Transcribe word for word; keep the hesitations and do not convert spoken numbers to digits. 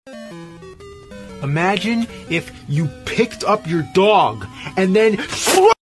Imagine if you picked up your dog and then